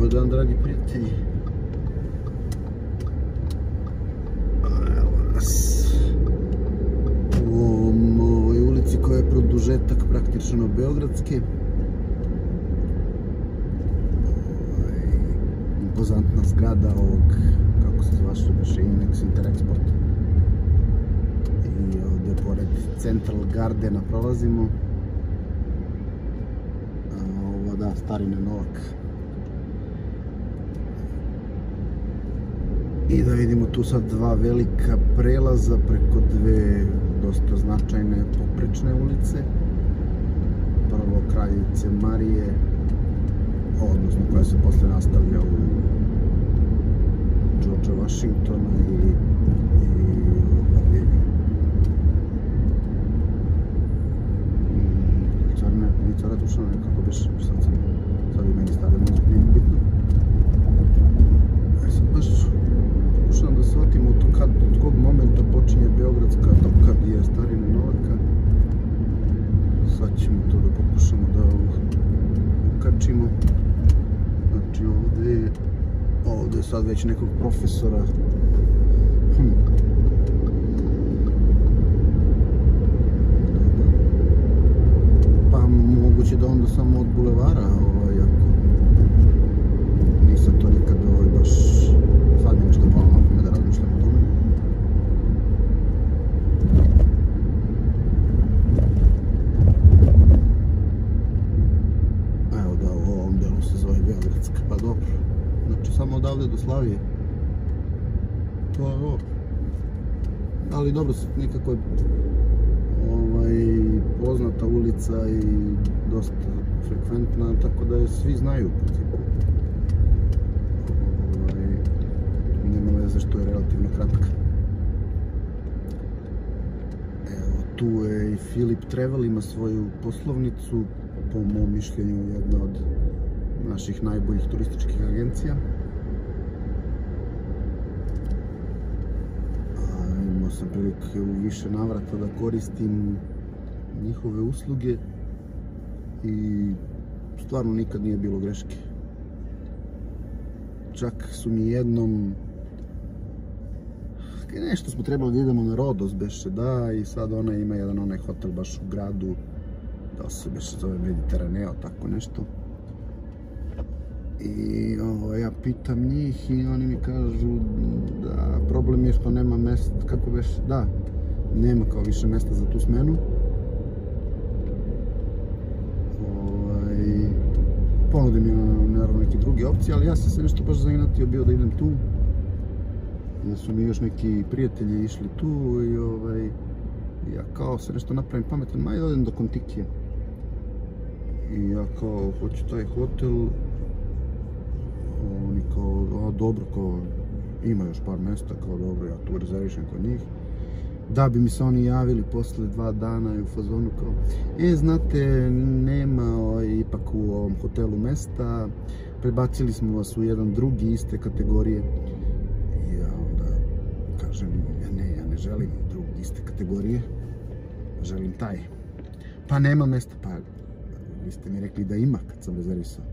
Dobar dan, dragi prijatelji. Evo nas u ovoj ulici koja je produžetak praktično beogradske. Impozantna zgrada ovog, kako se zvaše, beše Inex Interexport. I ovdje pored Central Gardena prolazimo. Ovo da, Starine Novak. I da vidimo tu sad dva velika prelaza preko dve dosta značajne poprečne ulice. Prvo Kraljice Marije, odnosno koja se posle nastavlja u Georgea Washingtona i Vicara Dušana, kako biš sad i meni stavio muziku, nije bitno. Sad baš pokušavam da shvatim od kog momenta počinje beogradska, kad je Starine Novaka. Sad ćemo to da pokušamo da ukačimo. Znači ovdje je sad već nekog profesora. Pa moguće da onda samo od bulevara, ako nisam to nikad baš sad ne nešto palo na kome da razmišljam o tome. Evo da, u ovom delu se zove Beogradska, pa dobro. Znači samo odavde do Slavije. To je ovo. Ali dobro, nekako je poznata ulica i dosta frekventna, tako da je svi znaju u principu. Nema veze što je relativno kratka. Evo, tu je i Philip Travel, ima svoju poslovnicu, po mom mišljenju jedna od naših najboljih turističkih agencija. Imao sam prilike u više navrata da koristim njihove usluge i stvarno nikad nije bilo greške. Čak su mi jednom nešto smo trebali da idemo na Rodos, beše, da, i sad ona ima jedan onaj hotel baš u gradu, da se beše zove Mediteraneo, tako nešto. I ja pitam njih i oni mi kažu da problem je što nema mesta, kako beše, da, nema kao više mesta za tu smenu. Ponudi mi naravno neke druge opcije, ali ja sam se nešto baš zainatio bio da idem tu. Jer su mi još neki prijatelji išli tu i ja kao se nešto napravim pametan, ajde odem do Kontikije. I ja kao hoću taj hotel, oni kao, dobro, kao ima još par mesta, kao dobro, ja tu rezervišem kod njih. Da bi mi se oni javili posle 2 dana i u fazonu kao, znate, nema ipak u ovom hotelu mesta, prebacili smo vas u jedan drugi iste kategorije. I ja onda kažem, ja ne želim drugi iste kategorije, želim taj. Pa nema mesta, pa vi ste mi rekli da ima kad sam rezervisao.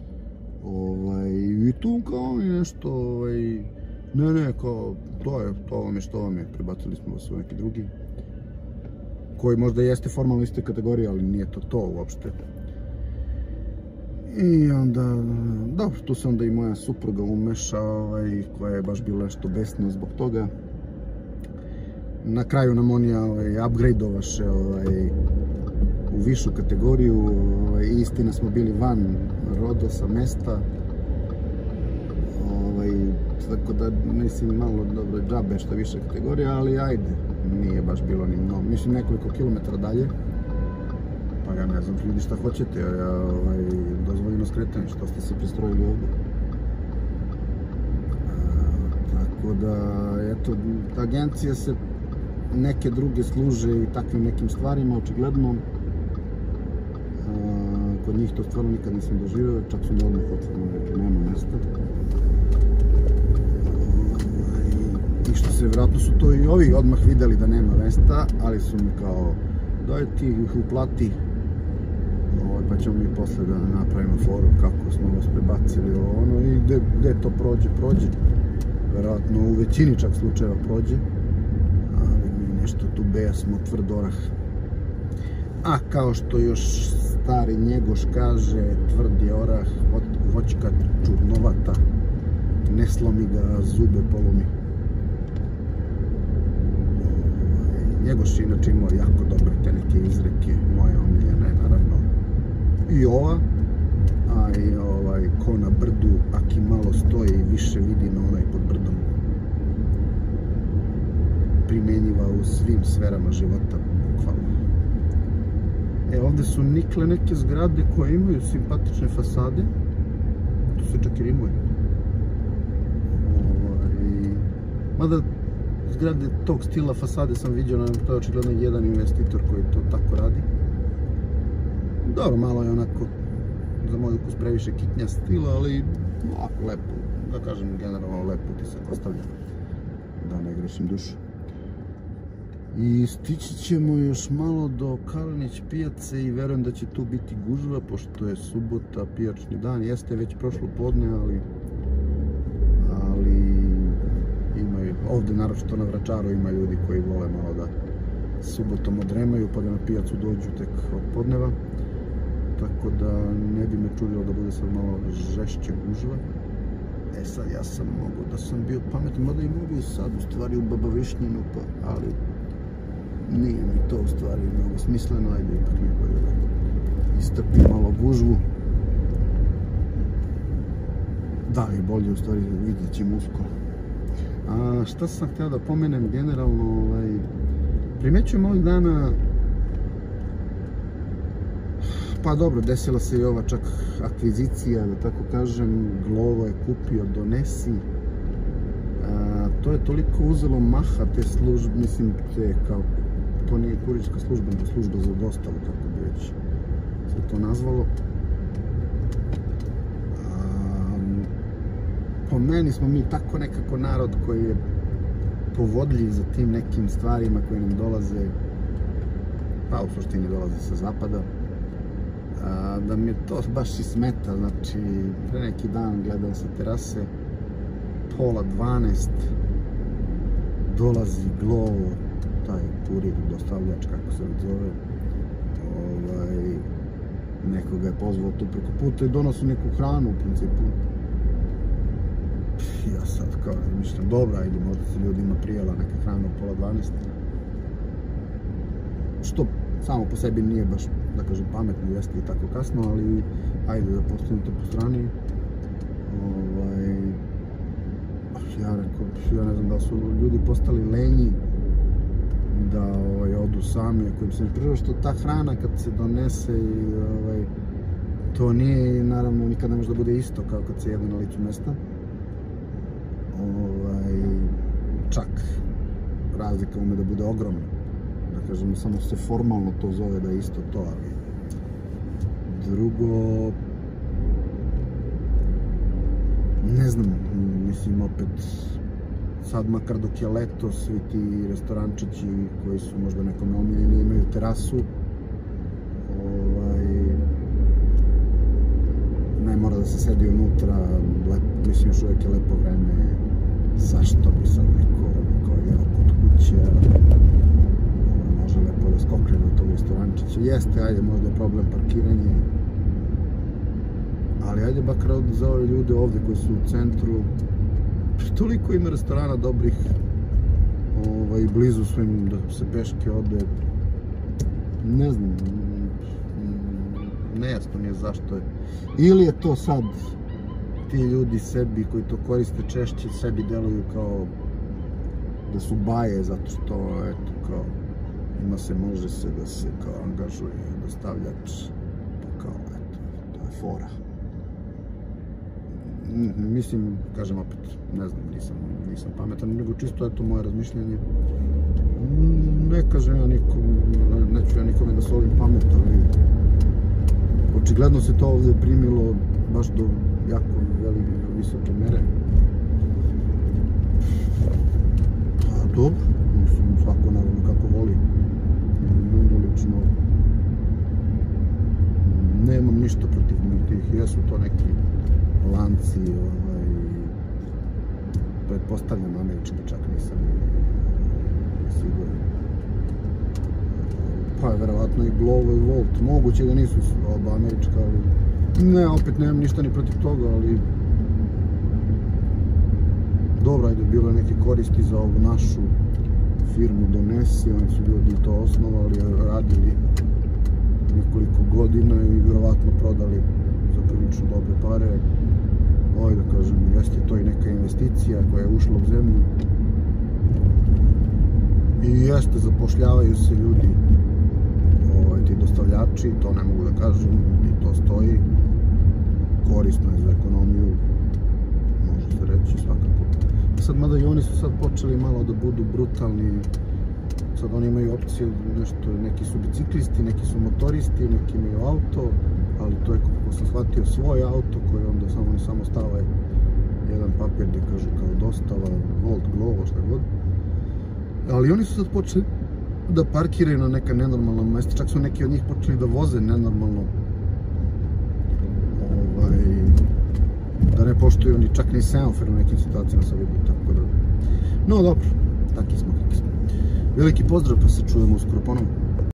I tu kao nešto, ne, kao, to vam je, prebacili smo vas u neki drugi, koji možda jeste formalno iste kategorije, ali nije to uopšte. I onda, dobro, tu se onda i moja supruga umeša, koja je baš bila nešto besna zbog toga. Na kraju nam oni upgrade-ovaše u višu kategoriju, istina smo bili van Rodosa mesta. Tako da, mislim, malo dobro džabe što više kategorija, ali ajde, nije baš bilo ni mnogo. Mislim, nekoliko kilometara dalje, pa ja ne znam, ljudi šta hoćete, ja dozvoljeno skretanje, što ste se pristrojili ovdje. Tako da, eto, agencija se neke druge služe i takvim nekim stvarima, očigledno. Kod njih to stvarno nikad nisam doživio, čak su mi odmah otvorili, rekli, nema mesta. I što se, vjerojatno su to i ovi odmah videli da nema mesta, ali su mi kao, daj ti ih uplati, pa ćemo mi posle da napravimo foru kako smo vas prebacili ono i gde to prođe. Verovatno u većini čak slučajeva prođe, ali mi nešto tu besmo tvrd orah. A kao što još stari Njegoš kaže, tvrd je orah, voćka čudnovata, ne slomi ga, zube polomi. Njegoš je inače imao jako dobre te neke izreke, moja omiljena je naravno i ova, a i ko na brdu, aki malo stoji, više vidi na onaj pod brdom. Primenjiva u svim sferama života, bukvalno. Ovdje su nikle neke zgrade koje imaju simpatične fasade, tu se čak i rimuje. Mada zgrade tog stila fasade sam vidio, to je očigledno jedan investitor koji to tako radi. Dobro, malo je onako, za moj ukus previše kitnja stila, ali lepo, da kažem generalno lepo utisak ostavlja, da ne grešim dušu. I stići ćemo još malo do Kalenić pijace i verujem da će tu biti gužva, pošto je subota, pijačni dan, jeste već prošlo podne, ali ovdje naročito na Vračaru ima ljudi koji vole malo da subotom odremaju pa da na pijacu dođu tek od podneva. Tako da ne bi me čudilo da bude sad malo žešće gužva. Sad ja sam mogu da sam bio pametan, mada i mogu sad u stvari u Baba Višnjinu, ali nije mi to u stvari mnogo smisleno, ajde ipak mi je bolje da istrpim malo gužvu. Da, i bolje u stvari vidjet ćemo uskoro. A šta sam htio da pomenem generalno, primećujem ovih dana, pa dobro, desila se i ova čak akvizicija, da tako kažem, Glovo je kupio Donesi, to je toliko uzelo maha te službe, mislim, to nije kurirska služba, nego služba za dostavu, kako bi već se to nazvalo. Po meni smo mi tako nekako narod koji je povodljiv za tim nekim stvarima koje nam dolaze, pa u suštini dolaze sa zapada, da mi je to baš i smeta. Znači, pre neki dan gledam sa terase, 11:30 dolazi Glovo, taj kurir, dostavljač, kako se zove, nekoga je pozvao tu preko puta i donosi neku hranu u principu. Ja sad kao razmišljam, dobro, ajde, možda se ljudima prijela neka hrana u 11:30, što samo po sebi nije baš, da kažem, pametno, jeste i tako kasno, ali ajde da postavim to po strani. Ja rekao, ja ne znam da su ljudi postali lenji da odu sami, ako im se ne prižava, što ta hrana kad se donese, to nije, naravno, nikad ne može da bude isto kao kad se jede na licu mesta. Čak razlika ume da bude ogromna, da kažemo, samo se formalno to zove da je isto to, ali drugo, ne znam, mislim, opet sad makar dok je leto, svi ti restorančići koji su možda nekome omiljeni imaju terasu, ne mora da se sedi unutra, mislim, još uvijek je lepo vreme, zašto bi sad neko jeo kod kuće, može lepo da skokne do tog restorančića. Jeste, ajde, možda je problem parkiranje, ali ajde bakar za ove ljude ovde koji su u centru, toliko ima restorana dobrih, blizu su im da se peške ode, ne znam, nejasno mi je zašto je, ili je to sad ti ljudi sebi koji to koriste češće sebi deluju kao da su baje, zato što eto kao ima se, može se da se kao angažuje dostavljač, pa kao eto, to je fora. Mislim, kažem opet, ne znam, nisam pametan, nego čisto eto moje razmišljanje. Ne kažem ja nikom, neću ja nikome da solim pamet, ali očigledno se to ovdje primilo baš do jako visoke mere. Pa dobro, mislim, svako naravno kako voli. Mene lično nemam ništa protiv tih, jesu to neki lanci, pretpostavljam američki, čak nisam siguran. Pa verovatno i Glovo i Volt, moguće da nisu oba američka, ali ne, opet nemam ništa ni protiv toga, ali dobro, ajde, bilo je neke koristi za ovu našu firmu Donesi, oni su ljudi to osnovali, radili nekoliko godina i vjerovatno prodali za prilično dobre pare. Da kažem, jeste to i neka investicija koja je ušla u zemlju i jeste, zapošljavaju se ljudi, ti dostavljači, to ne mogu da kažem, i to stoji, korisno je za ekonomiju, može se reći svakako. Sad, mada i oni su sad počeli malo da budu brutalni, sad oni imaju opcije, neki su biciklisti, neki su motoristi, neki imaju auto, ali to je, kako sam shvatio, svoj auto koji onda samo stave jedan papir gdje kažu kao dostava, Volt, Glovo, šta god. Ali oni su sad počeli da parkiraju na neka nenormalna mesta, čak su neki od njih počeli da voze nenormalno, da ne poštuju ni čak ni semafor u nekim situacijama sam vidio, tako da. No dobro, takvi smo kakvi smo. Veliki pozdrav, pa se čujemo uskoro ponovno.